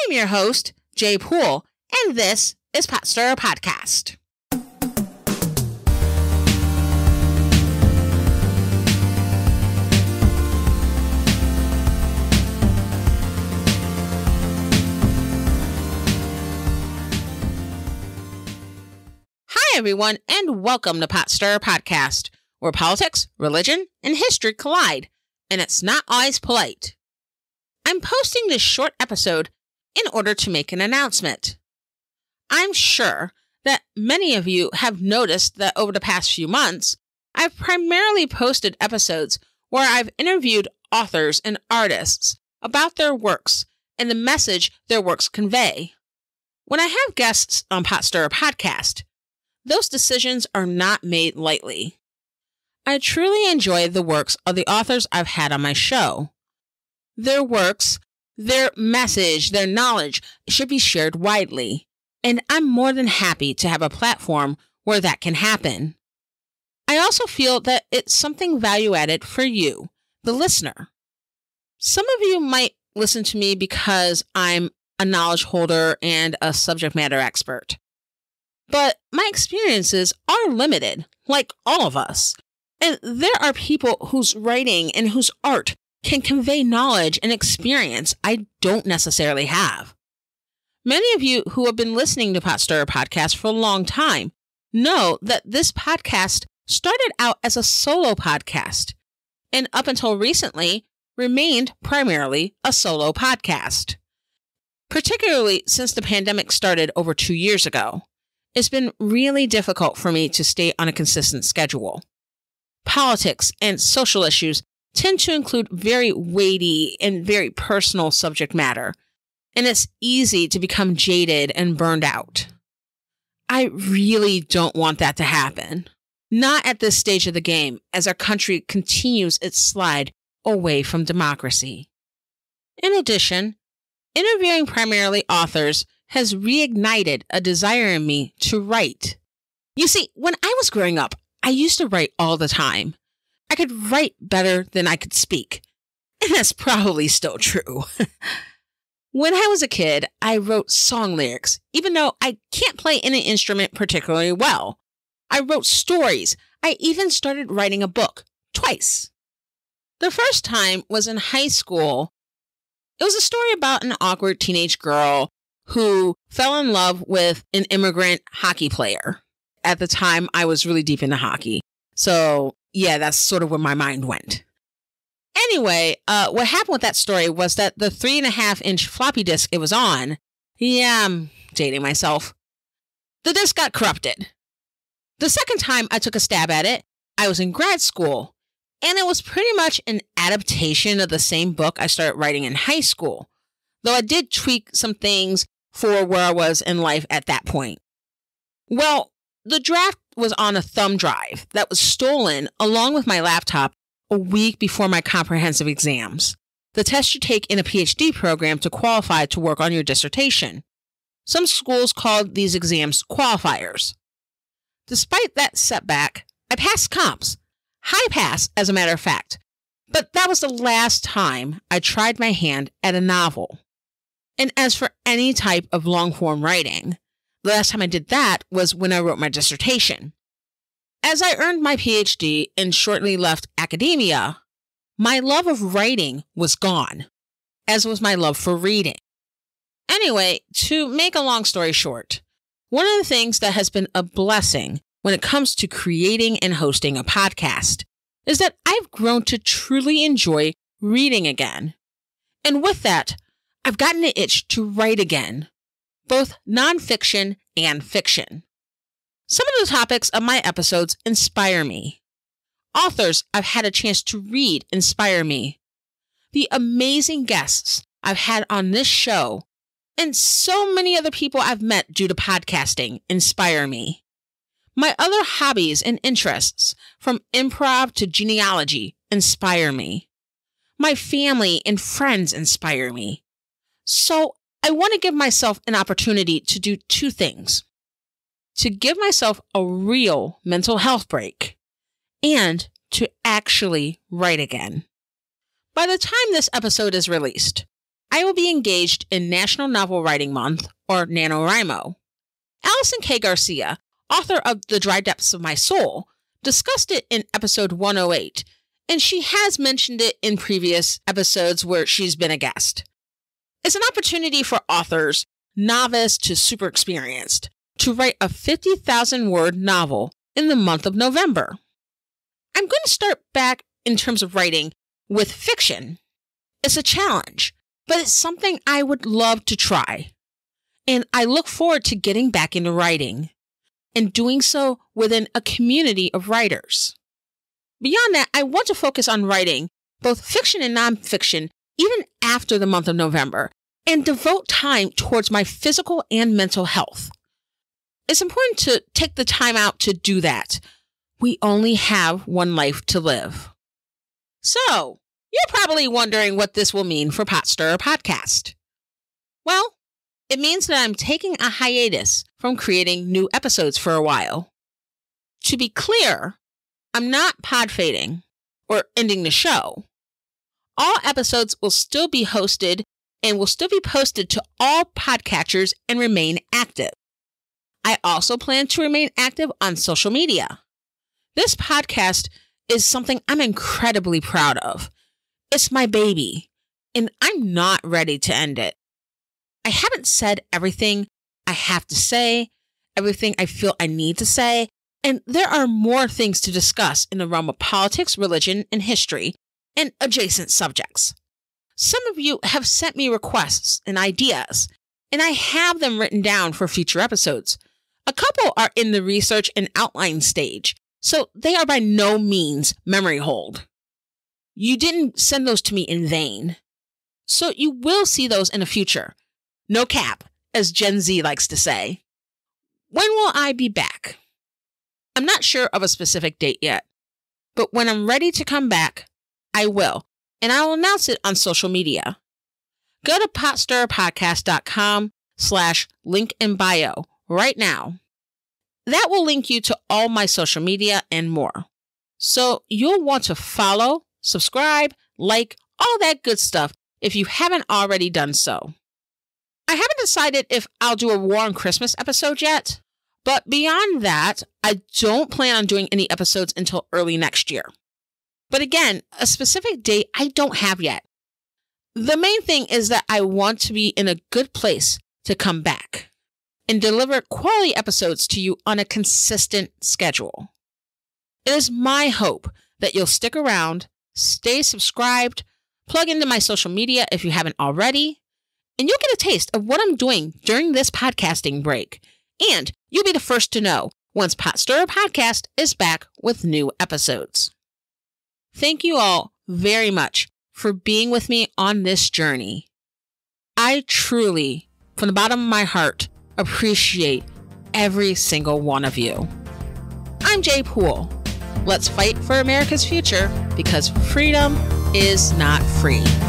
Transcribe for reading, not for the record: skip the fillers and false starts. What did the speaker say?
I'm your host, Jay Poole, and this is Pot Stirrer Podcast. Hi, everyone, and welcome to Pot Stirrer Podcast, where politics, religion, and history collide, and it's not always polite. I'm posting this short episode in order to make an announcement. I'm sure that many of you have noticed that over the past few months, I've primarily posted episodes where I've interviewed authors and artists about their works and the message their works convey. When I have guests on Pot Stirrer Podcast, those decisions are not made lightly. I truly enjoy the works of the authors I've had on my show. Their works, their message, their knowledge should be shared widely, and I'm more than happy to have a platform where that can happen. I also feel that it's something value-added for you, the listener. Some of you might listen to me because I'm a knowledge holder and a subject matter expert. But my experiences are limited, like all of us. And there are people whose writing and whose art can convey knowledge and experience I don't necessarily have. Many of you who have been listening to Pot Stirrer Podcast for a long time know that this podcast started out as a solo podcast, and up until recently remained primarily a solo podcast. Particularly since the pandemic started over 2 years ago, it's been really difficult for me to stay on a consistent schedule. Politics and social issues tend to include very weighty and very personal subject matter, and it's easy to become jaded and burned out. I really don't want that to happen. Not at this stage of the game, as our country continues its slide away from democracy. In addition, interviewing primarily authors has reignited a desire in me to write. You see, when I was growing up, I used to write all the time. I could write better than I could speak. And that's probably still true. When I was a kid, I wrote song lyrics, even though I can't play any instrument particularly well. I wrote stories. I even started writing a book twice. The first time was in high school. It was a story about an awkward teenage girl who fell in love with an immigrant hockey player. At the time, I was really deep into hockey. So yeah, that's sort of where my mind went. Anyway, what happened with that story was that the 3.5-inch floppy disk it was on, I'm dating myself, the disk got corrupted. The second time I took a stab at it, I was in grad school, and it was pretty much an adaptation of the same book I started writing in high school, though I did tweak some things for where I was in life at that point. Well, the draft was on a thumb drive that was stolen along with my laptop a week before my comprehensive exams, the test you take in a PhD program to qualify to work on your dissertation. Some schools called these exams qualifiers. Despite that setback, I passed comps. High pass, as a matter of fact. But that was the last time I tried my hand at a novel. And as for any type of long-form writing, the last time I did that was when I wrote my dissertation. As I earned my PhD and shortly left academia, my love of writing was gone, as was my love for reading. Anyway, to make a long story short, one of the things that has been a blessing when it comes to creating and hosting a podcast is that I've grown to truly enjoy reading again. And with that, I've gotten an itch to write again, both nonfiction and fiction. Some of the topics of my episodes inspire me. Authors I've had a chance to read inspire me. The amazing guests I've had on this show and so many other people I've met due to podcasting inspire me. My other hobbies and interests, from improv to genealogy, inspire me. My family and friends inspire me. So I want to give myself an opportunity to do two things. To give myself a real mental health break and to actually write again. By the time this episode is released, I will be engaged in National Novel Writing Month, or NaNoWriMo. Alison K. Garcia, author of The Dry Depths of My Soul, discussed it in episode 108, and she has mentioned it in previous episodes where she's been a guest. It's an opportunity for authors, novice to super experienced, to write a 50,000-word novel in the month of November. I'm going to start back in terms of writing with fiction. It's a challenge, but it's something I would love to try. And I look forward to getting back into writing and doing so within a community of writers. Beyond that, I want to focus on writing both fiction and nonfiction even after the month of November and devote time towards my physical and mental health. It's important to take the time out to do that. We only have one life to live. So, you're probably wondering what this will mean for Potstirrer Podcast. Well, it means that I'm taking a hiatus from creating new episodes for a while. To be clear, I'm not pod fading or ending the show. All episodes will still be hosted and will still be posted to all podcatchers and remain active. I also plan to remain active on social media. This podcast is something I'm incredibly proud of. It's my baby, and I'm not ready to end it. I haven't said everything I have to say, everything I feel I need to say, and there are more things to discuss in the realm of politics, religion, and history, and adjacent subjects. Some of you have sent me requests and ideas, and I have them written down for future episodes. A couple are in the research and outline stage, so they are by no means memory hold. You didn't send those to me in vain, so you will see those in the future. No cap, as Gen Z likes to say. When will I be back? I'm not sure of a specific date yet, but when I'm ready to come back, I will, and I will announce it on social media. Go to potstirrerpodcast.com/link in bio right now. That will link you to all my social media and more. So you'll want to follow, subscribe, like, all that good stuff if you haven't already done so. I haven't decided if I'll do a War on Christmas episode yet, but beyond that, I don't plan on doing any episodes until early next year. But again, a specific date I don't have yet. The main thing is that I want to be in a good place to come back and deliver quality episodes to you on a consistent schedule. It is my hope that you'll stick around, stay subscribed, plug into my social media if you haven't already, and you'll get a taste of what I'm doing during this podcasting break. And you'll be the first to know once Potstirrer Podcast is back with new episodes. Thank you all very much for being with me on this journey. I truly, from the bottom of my heart, appreciate every single one of you. I'm Jay Poole. Let's fight for America's future because freedom is not free.